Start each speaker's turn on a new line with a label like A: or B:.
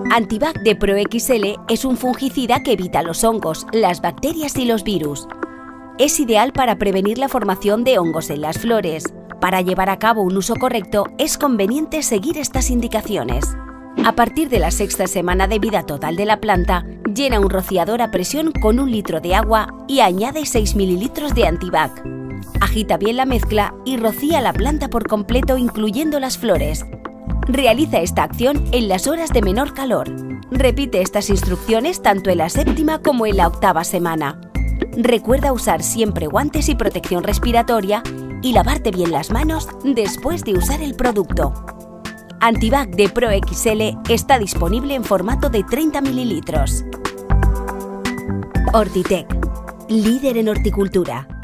A: Antibac de Pro XL es un fungicida que evita los hongos, las bacterias y los virus. Es ideal para prevenir la formación de hongos en las flores. Para llevar a cabo un uso correcto, es conveniente seguir estas indicaciones. A partir de la sexta semana de vida total de la planta, llena un rociador a presión con 1 litro de agua y añade 6 mililitros de Antibac. Agita bien la mezcla y rocía la planta por completo, incluyendo las flores. Realiza esta acción en las horas de menor calor. Repite estas instrucciones tanto en la séptima como en la octava semana. Recuerda usar siempre guantes y protección respiratoria y lavarte bien las manos después de usar el producto. Antibac de Pro XL está disponible en formato de 30 mililitros. Hortitec, líder en horticultura.